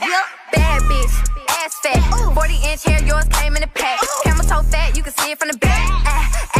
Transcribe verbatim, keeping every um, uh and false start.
whip, bad bitch, ass fat. forty inch hair, yours came in a pack. Camel toe fat, you can see it from the back. Ah,